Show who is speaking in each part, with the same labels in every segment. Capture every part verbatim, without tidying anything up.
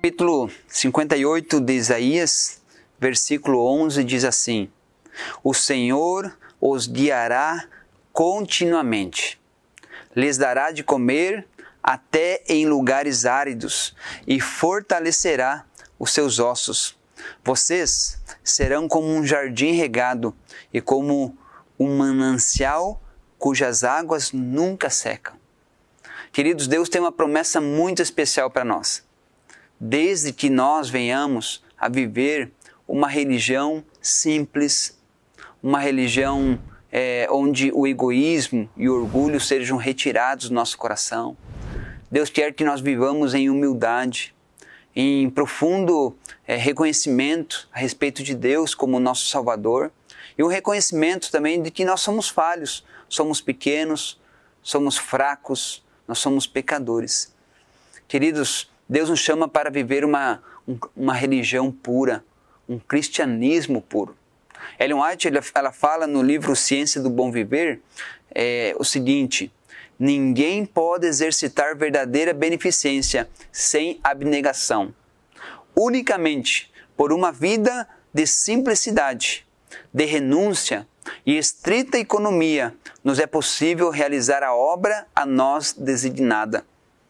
Speaker 1: Capítulo cinquenta e oito de Isaías, versículo onze, diz assim: O Senhor os guiará continuamente, lhes dará de comer até em lugares áridos e fortalecerá os seus ossos. Vocês serão como um jardim regado e como um manancial cujas águas nunca secam. Queridos, Deus tem uma promessa muito especial para nós. Desde que nós venhamos a viver uma religião simples, uma religião é, onde o egoísmo e o orgulho sejam retirados do nosso coração. Deus quer que nós vivamos em humildade, em profundo é, reconhecimento a respeito de Deus como nosso Salvador e um reconhecimento também de que nós somos falhos, somos pequenos, somos fracos, nós somos pecadores. Queridos, Deus nos chama para viver uma, uma religião pura, um cristianismo puro. Ellen White ela fala no livro Ciência do Bom Viver é, o seguinte: ninguém pode exercitar verdadeira beneficência sem abnegação. Unicamente por uma vida de simplicidade, de renúncia e estrita economia nos é possível realizar a obra a nós designada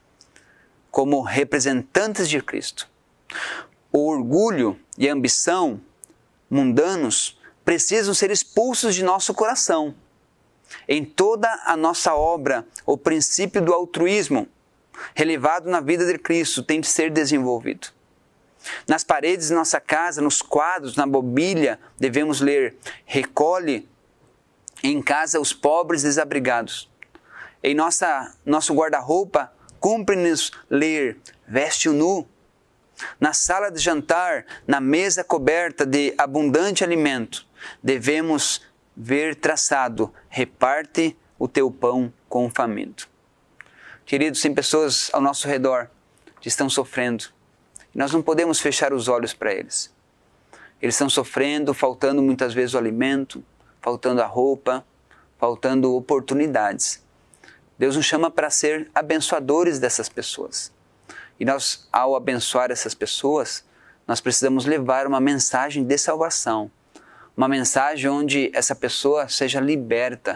Speaker 1: como representantes de Cristo. O orgulho e a ambição mundanos precisam ser expulsos de nosso coração. Em toda a nossa obra, o princípio do altruísmo, relevado na vida de Cristo, tem de ser desenvolvido. Nas paredes de nossa casa, nos quadros, na mobília, devemos ler: recolhe em casa os pobres desabrigados. Em nossa, nosso guarda-roupa, cumpre-nos ler: veste o nu. Na sala de jantar, na mesa coberta de abundante alimento, devemos ver traçado: reparte o teu pão com o faminto. Queridos, tem pessoas ao nosso redor que estão sofrendo. E nós não podemos fechar os olhos para eles. Eles estão sofrendo, faltando muitas vezes o alimento, faltando a roupa, faltando oportunidades. Deus nos chama para ser abençoadores dessas pessoas. E nós, ao abençoar essas pessoas, nós precisamos levar uma mensagem de salvação. Uma mensagem onde essa pessoa seja liberta,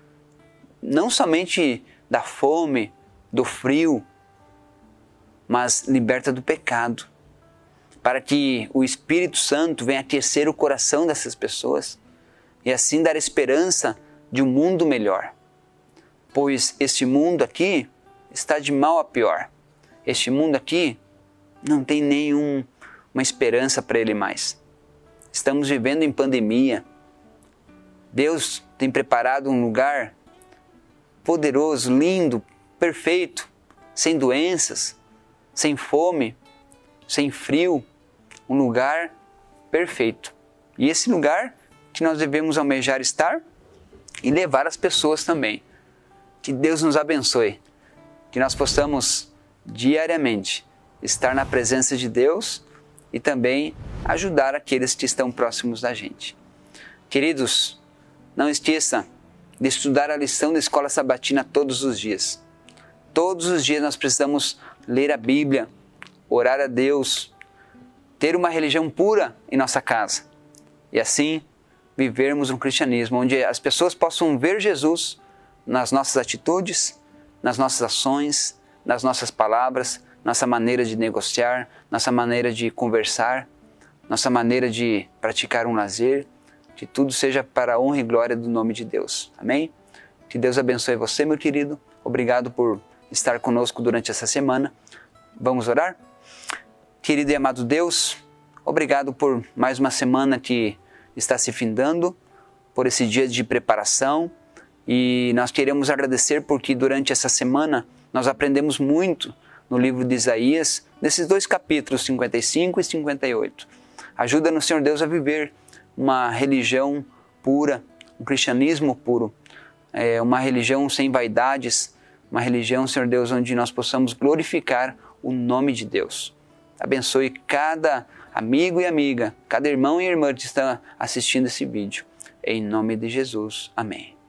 Speaker 1: não somente da fome, do frio, mas liberta do pecado. Para que o Espírito Santo venha aquecer o coração dessas pessoas e assim dar esperança de um mundo melhor. Pois este mundo aqui está de mal a pior. Este mundo aqui não tem nenhuma esperança para ele mais. Estamos vivendo em pandemia. Deus tem preparado um lugar poderoso, lindo, perfeito, sem doenças, sem fome, sem frio, um lugar perfeito. E esse lugar que nós devemos almejar estar e levar as pessoas também. Que Deus nos abençoe, que nós possamos diariamente estar na presença de Deus e também ajudar aqueles que estão próximos da gente. Queridos, não esqueça de estudar a lição da Escola Sabatina todos os dias. Todos os dias nós precisamos ler a Bíblia, orar a Deus, ter uma religião pura em nossa casa e assim vivermos um cristianismo onde as pessoas possam ver Jesus nas nossas atitudes, nas nossas ações, nas nossas palavras, nossa maneira de negociar, nossa maneira de conversar, nossa maneira de praticar um lazer, que tudo seja para a honra e glória do nome de Deus. Amém? Que Deus abençoe você, meu querido. Obrigado por estar conosco durante essa semana. Vamos orar? Querido e amado Deus, obrigado por mais uma semana que está se findando, por esse dia de preparação. E nós queremos agradecer porque durante essa semana nós aprendemos muito no livro de Isaías, nesses dois capítulos, cinquenta e cinco e cinquenta e oito. Ajuda-nos, Senhor Deus, a viver uma religião pura, um cristianismo puro, é, uma religião sem vaidades, uma religião, Senhor Deus, onde nós possamos glorificar o nome de Deus. Abençoe cada amigo e amiga, cada irmão e irmã que está assistindo esse vídeo. Em nome de Jesus. Amém.